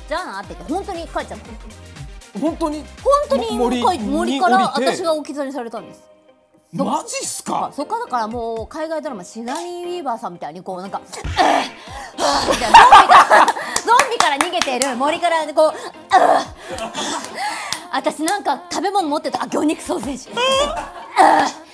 じゃあなって言って本当に帰っちゃった。 本当に森から私が置き去りにされたんです。 マジっすか。 そっからだからもう海外ドラマシガニー・ウィーバーさんみたいにこうなんかみたいなゾンビから逃げてる森からこう私なんか食べ物持ってた魚肉ソーセージ